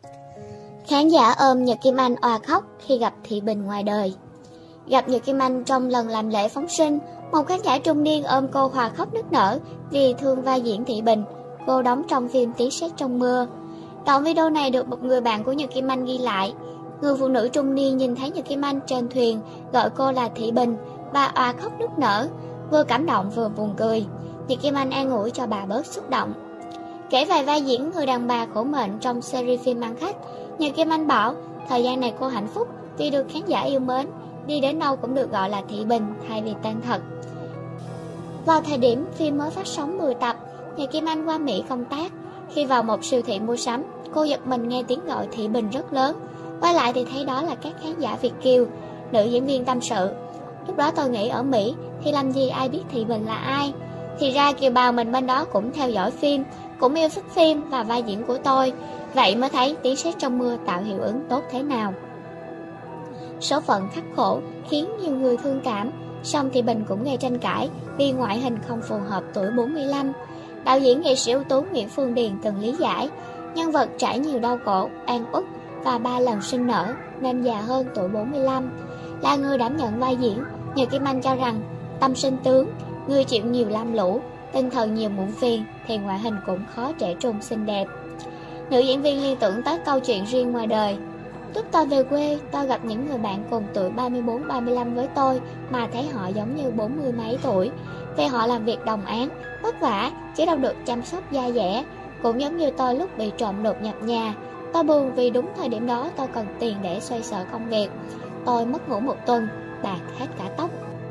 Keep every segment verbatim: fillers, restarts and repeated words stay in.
Khán giả ôm Nhật Kim Anh òa khóc khi gặp Thị Bình ngoài đời. Gặp Nhật Kim Anh trong lần làm lễ phóng sinh, một khán giả trung niên ôm cô hòa khóc nức nở vì thương vai diễn Thị Bình, cô đóng trong phim Tiếng Sét Trong Mưa. Đoạn video này được một người bạn của Nhật Kim Anh ghi lại. Người phụ nữ trung niên nhìn thấy Nhật Kim Anh trên thuyền, gọi cô là Thị Bình và òa khóc nức nở, vừa cảm động vừa buồn cười. Nhật Kim Anh an ủi cho bà bớt xúc động. Kể về vai diễn người đàn bà khổ mệnh trong series phim Ăn Khách, Nhật Kim Anh bảo thời gian này cô hạnh phúc vì được khán giả yêu mến, đi đến đâu cũng được gọi là Thị Bình thay vì tên thật. Vào thời điểm phim mới phát sóng mười tập, Nhật Kim Anh qua Mỹ công tác. Khi vào một siêu thị mua sắm, cô giật mình nghe tiếng gọi Thị Bình rất lớn. Quay lại thì thấy đó là các khán giả Việt kiều. Nữ diễn viên tâm sự: lúc đó tôi nghĩ ở Mỹ thì làm gì ai biết Thị Bình là ai. Thì ra kiều bào mình bên đó cũng theo dõi phim, cũng yêu thích phim và vai diễn của tôi. Vậy mới thấy Tiếng Sét Trong Mưa tạo hiệu ứng tốt thế nào. Số phận khắc khổ khiến nhiều người thương cảm, song Thị Bình cũng gây tranh cãi vì ngoại hình không phù hợp tuổi bốn mươi lăm. Đạo diễn nghệ sĩ ưu tú Nguyễn Phương Điền từng lý giải, nhân vật trải nhiều đau khổ, oan ức và ba lần sinh nở nên già hơn tuổi bốn mươi lăm. Là người đảm nhận vai diễn, Nhật Kim Anh cho rằng tâm sinh tướng, người chịu nhiều lam lũ, tinh thần nhiều muộn phiền thì ngoại hình cũng khó trẻ trung xinh đẹp. Nữ diễn viên liên tưởng tới câu chuyện riêng ngoài đời. Lúc tôi về quê, tôi gặp những người bạn cùng tuổi ba mươi bốn ba mươi lăm với tôi mà thấy họ giống như bốn mươi mấy tuổi. Vì họ làm việc đồng áng, vất vả, chứ đâu được chăm sóc da dẻ. Cũng giống như tôi lúc bị trộm đột nhập nhà. Tôi buồn vì đúng thời điểm đó tôi cần tiền để xoay sở công việc. Tôi mất ngủ một tuần, bạc hết cả tóc.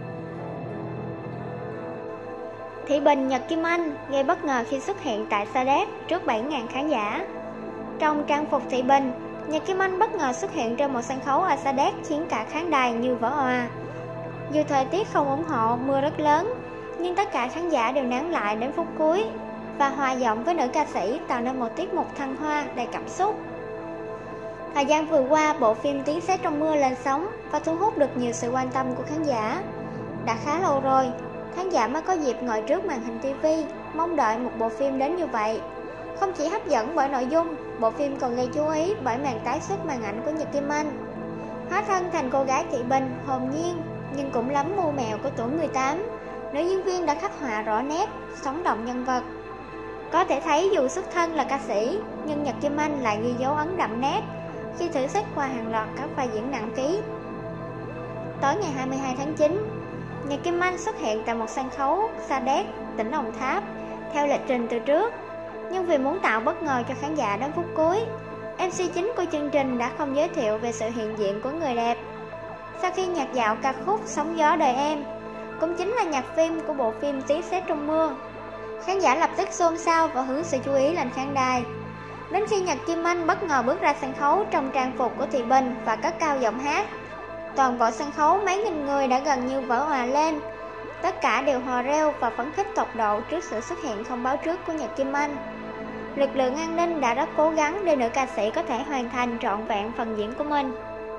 Thị Bình Nhật Kim Anh gây bất ngờ khi xuất hiện tại Sa Đéc trước bảy nghìn khán giả. Trong trang phục Thị Bình, Nhật Kim Anh bất ngờ xuất hiện trên một sân khấu ở Sa Đéc khiến cả khán đài như vỡ òa. Dù thời tiết không ủng hộ, mưa rất lớn, nhưng tất cả khán giả đều nán lại đến phút cuối và hòa giọng với nữ ca sĩ tạo nên một tiết mục thăng hoa đầy cảm xúc. Thời gian vừa qua, bộ phim Tiếng Sét Trong Mưa lên sóng và thu hút được nhiều sự quan tâm của khán giả. Đã khá lâu rồi, khán giả mới có dịp ngồi trước màn hình ti vi, mong đợi một bộ phim đến như vậy. Không chỉ hấp dẫn bởi nội dung, bộ phim còn gây chú ý bởi màn tái xuất màn ảnh của Nhật Kim Anh. Hóa thân thành cô gái Thị Bình, hồn nhiên nhưng cũng lắm mưu mèo của tuổi mười tám, nữ diễn viên đã khắc họa rõ nét, sống động nhân vật. Có thể thấy dù xuất thân là ca sĩ, nhưng Nhật Kim Anh lại ghi dấu ấn đậm nét khi thử sức qua hàng loạt các vai diễn nặng ký. Tối ngày hai mươi hai tháng chín, Nhật Kim Anh xuất hiện tại một sân khấu Sa Đéc, tỉnh Đồng Tháp, theo lịch trình từ trước. Nhưng vì muốn tạo bất ngờ cho khán giả đến phút cuối, em xê chính của chương trình đã không giới thiệu về sự hiện diện của người đẹp. Sau khi nhạc dạo ca khúc Sóng Gió Đời Em, cũng chính là nhạc phim của bộ phim Tiếng Sét Trong Mưa, khán giả lập tức xôn xao và hướng sự chú ý lên khán đài. Đến khi Nhật Kim Anh bất ngờ bước ra sân khấu trong trang phục của Thị Bình và cất cao giọng hát, toàn bộ sân khấu mấy nghìn người đã gần như vỡ òa lên. Tất cả đều hò reo và phấn khích tột độ trước sự xuất hiện không báo trước của Nhật Kim Anh. Lực lượng an ninh đã rất cố gắng để nữ ca sĩ có thể hoàn thành trọn vẹn phần diễn của mình.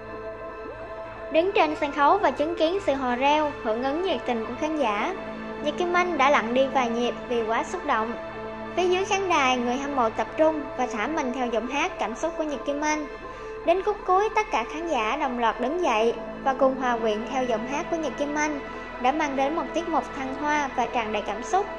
Đứng trên sân khấu và chứng kiến sự hò reo, hưởng ứng nhiệt tình của khán giả, Nhật Kim Anh đã lặng đi vài nhịp vì quá xúc động. Phía dưới khán đài, người hâm mộ tập trung và thả mình theo giọng hát cảm xúc của Nhật Kim Anh. Đến khúc cuối, tất cả khán giả đồng loạt đứng dậy và cùng hòa quyện theo giọng hát của Nhật Kim Anh, đã mang đến một tiết mục thăng hoa và tràn đầy cảm xúc.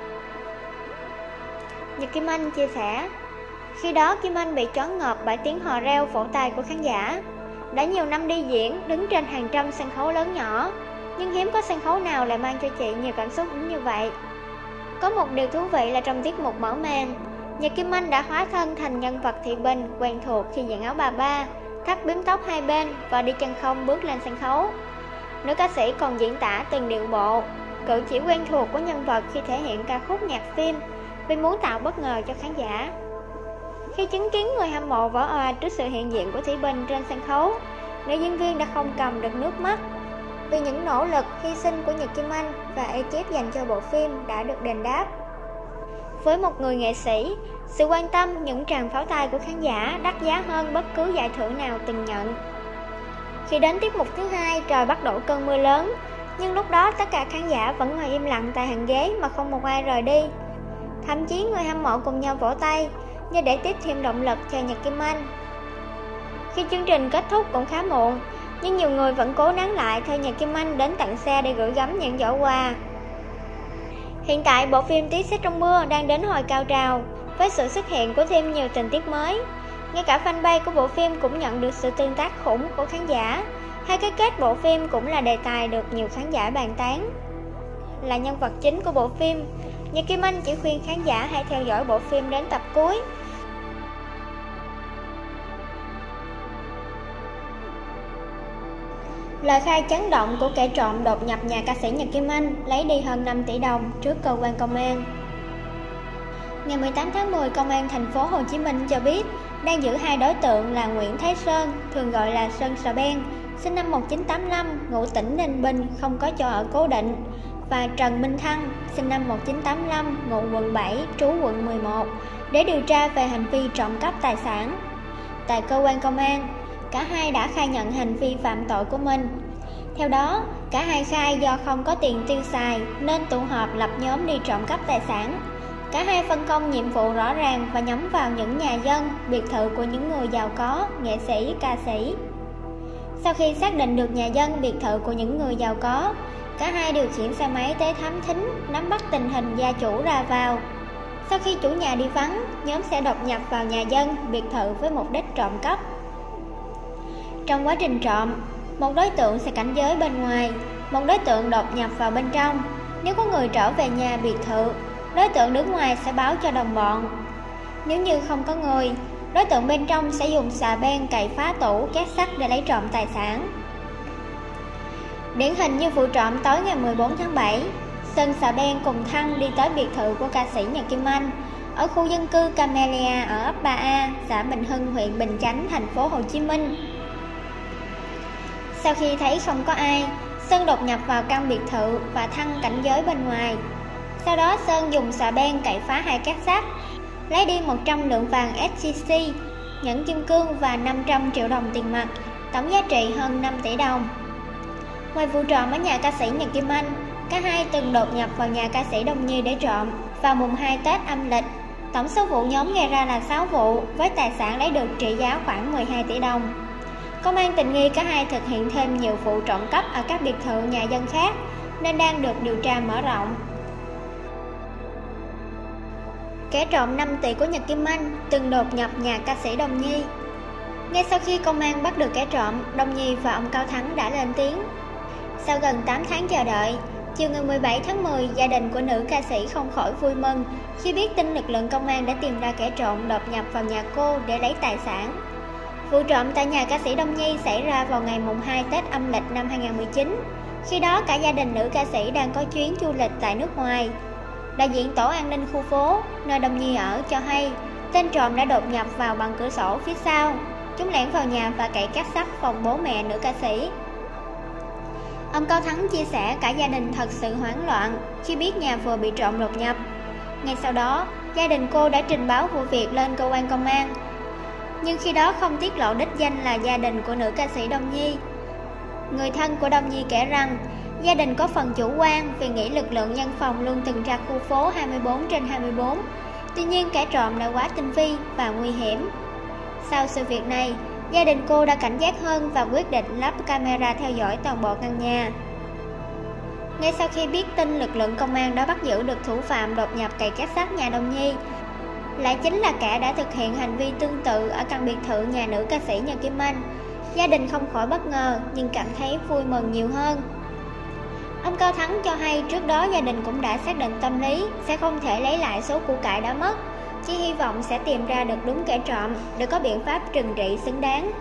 Nhật Kim Anh chia sẻ, khi đó Kim Anh bị choáng ngợp bởi tiếng hò reo vỗ tay của khán giả. Đã nhiều năm đi diễn, đứng trên hàng trăm sân khấu lớn nhỏ, nhưng hiếm có sân khấu nào lại mang cho chị nhiều cảm xúc đến như vậy. Có một điều thú vị là trong tiết mục mở màn, Nhật Kim Anh đã hóa thân thành nhân vật Thị Bình quen thuộc khi diện áo bà ba, thắt bím tóc hai bên và đi chân không bước lên sân khấu. Nữ ca sĩ còn diễn tả từng điệu bộ, cử chỉ quen thuộc của nhân vật khi thể hiện ca khúc nhạc phim vì muốn tạo bất ngờ cho khán giả. Khi chứng kiến người hâm mộ vỡ òa trước sự hiện diện của Thị Bình trên sân khấu, nữ diễn viên đã không cầm được nước mắt vì những nỗ lực, hy sinh của Nhật Kim Anh và ekip dành cho bộ phim đã được đền đáp. Với một người nghệ sĩ, sự quan tâm, những tràng pháo tay của khán giả đắt giá hơn bất cứ giải thưởng nào từng nhận. Khi đến tiết mục thứ hai, trời bắt đổ cơn mưa lớn, nhưng lúc đó tất cả khán giả vẫn ngồi im lặng tại hàng ghế mà không một ai rời đi. Thậm chí người hâm mộ cùng nhau vỗ tay như để tiếp thêm động lực cho Nhật Kim Anh. Khi chương trình kết thúc cũng khá muộn, nhưng nhiều người vẫn cố nán lại theo nhạc Kim Anh đến tận xe để gửi gắm những giỏ quà. Hiện tại, bộ phim Tí Sét Trong Mưa đang đến hồi cao trào, với sự xuất hiện của thêm nhiều tình tiết mới. Ngay cả fanpage của bộ phim cũng nhận được sự tương tác khủng của khán giả. Hai cái kết bộ phim cũng là đề tài được nhiều khán giả bàn tán. Là nhân vật chính của bộ phim, nhạc Kim Anh chỉ khuyên khán giả hãy theo dõi bộ phim đến tập cuối. Lời khai chấn động của kẻ trộm đột nhập nhà ca sĩ nhạc Kim Anh, lấy đi hơn năm tỷ đồng trước cơ quan công an. Ngày mười tám tháng mười, Công an thành phố Hồ Chí Minh cho biết đang giữ hai đối tượng là Nguyễn Thái Sơn, thường gọi là Sơn Sò Ben, sinh năm một nghìn chín trăm tám mươi lăm, ngụ tỉnh Ninh Bình, không có chỗ ở cố định, và Trần Minh Thăng, sinh năm một nghìn chín trăm tám mươi lăm, ngụ quận bảy, trú quận mười một, để điều tra về hành vi trộm cắp tài sản. Tại cơ quan công an, cả hai đã khai nhận hành vi phạm tội của mình. Theo đó, cả hai khai do không có tiền tiêu xài nên tụ họp lập nhóm đi trộm cắp tài sản. Cả hai phân công nhiệm vụ rõ ràng và nhắm vào những nhà dân, biệt thự của những người giàu có, nghệ sĩ, ca sĩ. Sau khi xác định được nhà dân, biệt thự của những người giàu có, cả hai điều khiển xe máy tới thám thính, nắm bắt tình hình gia chủ ra vào. Sau khi chủ nhà đi vắng, nhóm sẽ đột nhập vào nhà dân, biệt thự với mục đích trộm cắp. Trong quá trình trộm, một đối tượng sẽ cảnh giới bên ngoài, một đối tượng đột nhập vào bên trong. Nếu có người trở về nhà biệt thự, đối tượng đứng ngoài sẽ báo cho đồng bọn. Nếu như không có người, đối tượng bên trong sẽ dùng xà beng cày phá tủ, két sắt để lấy trộm tài sản. Điển hình như vụ trộm tối ngày mười bốn tháng bảy, Sơn Sà Ben cùng Thăng đi tới biệt thự của ca sĩ nhạc Kim Anh ở khu dân cư Camellia ở ấp ba A, xã Bình Hưng, huyện Bình Chánh, thành phố Hồ Chí Minh. Sau khi thấy không có ai, Sơn đột nhập vào căn biệt thự và Thăng cảnh giới bên ngoài. Sau đó Sơn dùng xà beng cậy phá hai két sắt, lấy đi một trăm lượng vàng ét gi xê, nhẫn kim cương và năm trăm triệu đồng tiền mặt, tổng giá trị hơn năm tỷ đồng. Ngoài vụ trộm ở nhà ca sĩ nhạc Kim Anh, cả hai từng đột nhập vào nhà ca sĩ Đông Nhi để trộm vào mùng hai Tết âm lịch. Tổng số vụ nhóm gây ra là sáu vụ, với tài sản lấy được trị giá khoảng mười hai tỷ đồng. Công an tình nghi cả hai thực hiện thêm nhiều vụ trộm cắp ở các biệt thự nhà dân khác, nên đang được điều tra mở rộng. Kẻ trộm năm tỷ của nhạc Kim Anh từng đột nhập nhà ca sĩ Đông Nhi. Ngay sau khi công an bắt được kẻ trộm, Đông Nhi và ông Cao Thắng đã lên tiếng. Sau gần tám tháng chờ đợi, chiều ngày mười bảy tháng mười, gia đình của nữ ca sĩ không khỏi vui mừng khi biết tin lực lượng công an đã tìm ra kẻ trộm đột nhập vào nhà cô để lấy tài sản. Vụ trộm tại nhà ca sĩ Đông Nhi xảy ra vào ngày mùng hai Tết âm lịch năm hai nghìn không trăm mười chín. Khi đó cả gia đình nữ ca sĩ đang có chuyến du lịch tại nước ngoài. Đại diện tổ an ninh khu phố nơi Đông Nhi ở cho hay, tên trộm đã đột nhập vào bằng cửa sổ phía sau. Chúng lẻn vào nhà và cậy két sắt phòng bố mẹ nữ ca sĩ. Ông Cao Thắng chia sẻ cả gia đình thật sự hoảng loạn khi biết nhà vừa bị trộm đột nhập. Ngay sau đó, gia đình cô đã trình báo vụ việc lên cơ quan công an. Nhưng khi đó không tiết lộ đích danh là gia đình của nữ ca sĩ Đông Nhi. Người thân của Đông Nhi kể rằng, gia đình có phần chủ quan vì nghĩ lực lượng nhân phòng luôn tuần tra khu phố hai mươi bốn trên hai mươi bốn. Tuy nhiên kẻ trộm đã quá tinh vi và nguy hiểm. Sau sự việc này, gia đình cô đã cảnh giác hơn và quyết định lắp camera theo dõi toàn bộ căn nhà. Ngay sau khi biết tin lực lượng công an đã bắt giữ được thủ phạm đột nhập cày két sắt nhà Đông Nhi, lại chính là kẻ đã thực hiện hành vi tương tự ở căn biệt thự nhà nữ ca sĩ nhạc Kim Anh, gia đình không khỏi bất ngờ nhưng cảm thấy vui mừng nhiều hơn. Ông Cao Thắng cho hay trước đó gia đình cũng đã xác định tâm lý sẽ không thể lấy lại số của cải đã mất, chỉ hy vọng sẽ tìm ra được đúng kẻ trộm để có biện pháp trừng trị xứng đáng.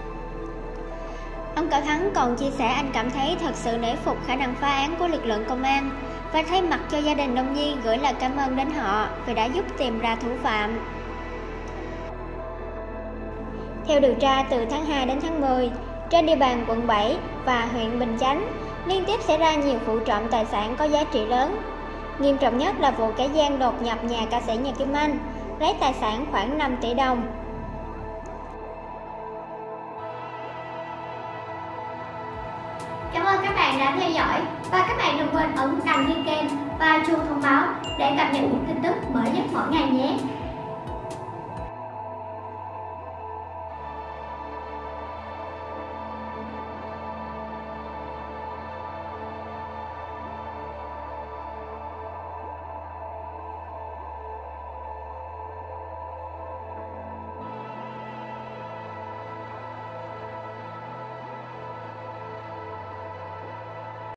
Ông Cao Thắng còn chia sẻ anh cảm thấy thật sự nể phục khả năng phá án của lực lượng công an và thay mặt cho gia đình Đông Nhi gửi lời cảm ơn đến họ vì đã giúp tìm ra thủ phạm. Theo điều tra từ tháng hai đến tháng mười, trên địa bàn quận bảy và huyện Bình Chánh liên tiếp xảy ra nhiều vụ trộm tài sản có giá trị lớn. Nghiêm trọng nhất là vụ kẻ gian đột nhập nhà ca sĩ nhạc Kim Anh, lấy tài sản khoảng năm tỷ đồng. Cảm ơn các bạn đã theo dõi và các bạn đừng quên ấn đăng ký kênh và chuông thông báo để cập nhật những tin tức mới nhất mỗi ngày nhé.